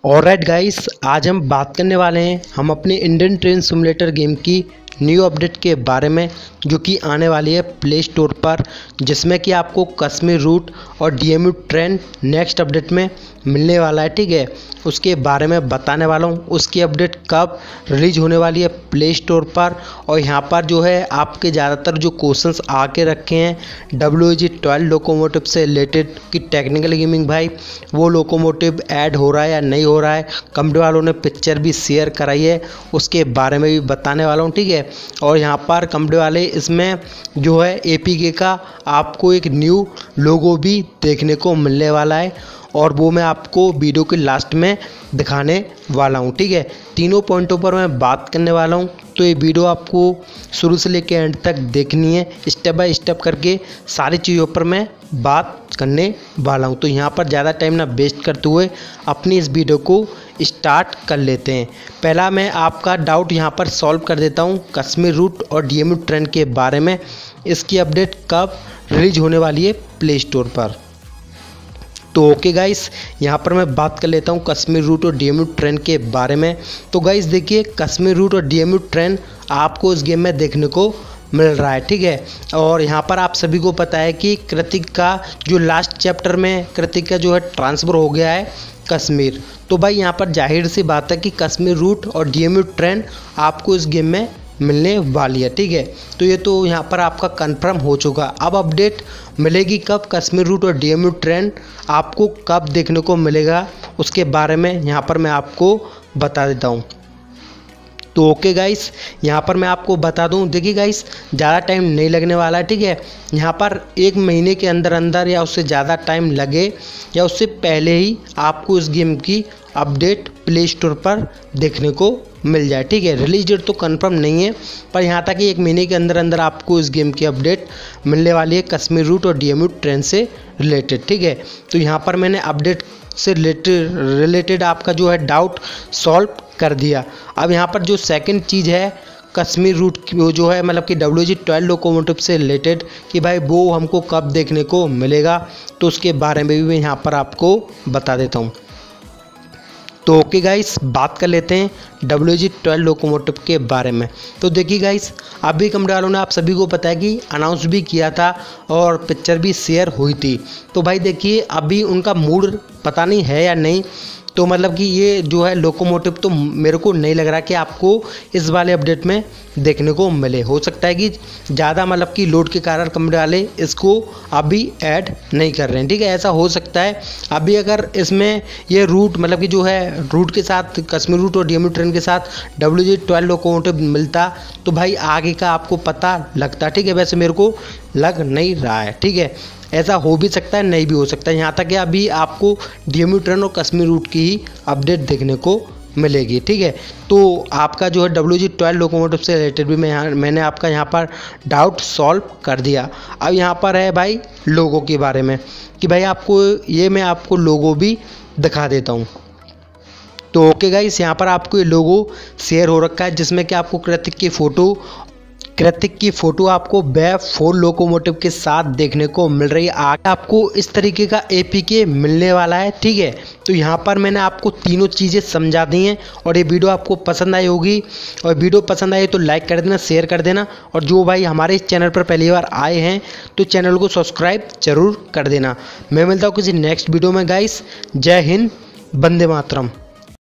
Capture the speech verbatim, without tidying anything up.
Alright guys, आज हम बात करने वाले हैं हम अपने इंडियन ट्रेन सिमुलेटर गेम की न्यू अपडेट के बारे में, जो कि आने वाली है प्ले स्टोर पर, जिसमें कि आपको कश्मीर रूट और डीएमयू ट्रेन नेक्स्ट अपडेट में मिलने वाला है। ठीक है, उसके बारे में बताने वाला हूँ। उसकी अपडेट कब रिलीज होने वाली है प्ले स्टोर पर, और यहाँ पर जो है आपके ज़्यादातर जो क्वेश्चंस आके रखे हैं डब्ल्यू जी ट्वेल्व लोकोमोटिव से रिलेटेड कि टेक्निकल गेमिंग भाई वो लोकोमोटिव ऐड हो रहा है या नहीं हो रहा है। कंपनी वालों ने पिक्चर भी शेयर कराई है, उसके बारे में भी बताने वाला हूँ। ठीक है, और यहाँ पर कंपनी वाले इसमें जो है एपीके का आपको एक न्यू लोगो भी देखने को मिलने वाला है, और वो मैं आपको वीडियो के लास्ट में दिखाने वाला हूँ। ठीक है, तीनों पॉइंटों पर मैं बात करने वाला हूँ, तो ये वीडियो आपको शुरू से लेकर एंड तक देखनी है। स्टेप बाय स्टेप करके सारी चीज़ों पर मैं बात करने वाला हूँ। तो यहाँ पर ज़्यादा टाइम ना वेस्ट करते हुए अपनी इस वीडियो को स्टार्ट कर लेते हैं। पहला मैं आपका डाउट यहाँ पर सॉल्व कर देता हूँ कश्मीर रूट और डीएमयू ट्रेन के बारे में। इसकी अपडेट कब रिलीज होने वाली है प्ले स्टोर पर। तो ओके गाइस, यहाँ पर मैं बात कर लेता हूँ कश्मीर रूट और डीएमयू ट्रेन के बारे में। तो गाइस देखिए, कश्मीर रूट और डीएमयू ट्रेन आपको इस गेम में देखने को मिल रहा है। ठीक है, और यहाँ पर आप सभी को पता है कि कृतिक का जो लास्ट चैप्टर में कृतिक का जो है ट्रांसफ़र हो गया है कश्मीर। तो भाई यहाँ पर जाहिर सी बात है कि कश्मीर रूट और डीएमयू ट्रेन आपको इस गेम में मिलने वाली है। ठीक है, तो ये तो यहाँ पर आपका कंफर्म हो चुका। अब अपडेट मिलेगी कब, कश्मीर रूट और डीएमयू ट्रेन आपको कब देखने को मिलेगा, उसके बारे में यहाँ पर मैं आपको बता देता हूँ। तो ओके गाइस, यहाँ पर मैं आपको बता दूँ। देखिए गाइस, ज़्यादा टाइम नहीं लगने वाला है। ठीक है, यहाँ पर एक महीने के अंदर अंदर या उससे ज़्यादा टाइम लगे या उससे पहले ही आपको इस गेम की अपडेट प्ले स्टोर पर देखने को मिल जाए। ठीक है, रिलीज डेट तो कंफर्म नहीं है, पर यहाँ तक कि एक महीने के अंदर अंदर आपको इस गेम की अपडेट मिलने वाली है कश्मीर रूट और डीएमयू ट्रेन से रिलेटेड। ठीक है, तो यहाँ पर मैंने अपडेट से रिलेटेड रिलेटेड आपका जो है डाउट सॉल्व कर दिया। अब यहाँ पर जो सेकंड चीज़ है कश्मीर रूट की, वो जो है मतलब कि डब्ल्यू जी ट्वेल्व लोकोमोटिव से रिलेटेड कि भाई वो हमको कब देखने को मिलेगा, तो उसके बारे में भी मैं यहाँ पर आपको बता देता हूँ। तो ओके गाइस, बात कर लेते हैं डब्ल्यू जी ट्वेल्व लोकोमोटिव के बारे में। तो देखिए गाइस, अभी कंपनी वालों ने आप सभी को पता है कि अनाउंस भी किया था और पिक्चर भी शेयर हुई थी। तो भाई देखिए, अभी उनका मूड पता नहीं है या नहीं, तो मतलब कि ये जो है लोकोमोटिव तो मेरे को नहीं लग रहा कि आपको इस वाले अपडेट में देखने को मिले। हो सकता है कि ज़्यादा मतलब कि लोड के कारण कंपनी वाले इसको अभी ऐड नहीं कर रहे हैं। ठीक है, ऐसा हो सकता है। अभी अगर इसमें ये रूट मतलब कि जो है रूट के साथ कश्मीर रूट और डीएमयू ट्रेन के साथ डब्ल्यू जी ट्वेल्व लोकोमोटिव मिलता, तो भाई आगे का आपको पता लगता। ठीक है, वैसे मेरे को लग नहीं रहा है। ठीक है, ऐसा हो भी सकता है, नहीं भी हो सकता है। यहाँ तक कि अभी आपको डीएमयू ट्रेन और कश्मीर रूट की ही अपडेट देखने को मिलेगी। ठीक है, तो आपका जो है डब्ल्यू जी ट्वेल्व लोकोमोटिव से रिलेटेड भी मैं यहाँ मैंने आपका यहाँ पर डाउट सॉल्व कर दिया। अब यहाँ पर है भाई लोगों के बारे में कि भाई आपको ये मैं आपको लोगो भी दिखा देता हूँ। तो ओके गाइस, यहाँ पर आपको ये लोगो शेयर हो रखा है, जिसमें कि आपको कृतिक की फ़ोटो कृतिक की फ़ोटो आपको वेब फोर लोकोमोटिव के साथ देखने को मिल रही है। आगे आपको इस तरीके का एपीके मिलने वाला है। ठीक है, तो यहाँ पर मैंने आपको तीनों चीज़ें समझा दी हैं, और ये वीडियो आपको पसंद आई होगी, और वीडियो पसंद आई तो लाइक कर देना, शेयर कर देना, और जो भाई हमारे इस चैनल पर पहली बार आए हैं तो चैनल को सब्सक्राइब जरूर कर देना। मैं मिलता हूँ किसी नेक्स्ट वीडियो में गाइस। जय हिंद, वंदे मातरम।